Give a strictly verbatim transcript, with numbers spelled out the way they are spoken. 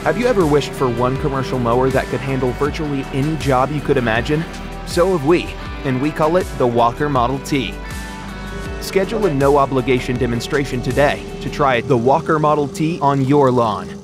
Have you ever wished for one commercial mower that could handle virtually any job you could imagine? So have we, and we call it the Walker Model T. Schedule a no-obligation demonstration today to try the Walker Model T on your lawn.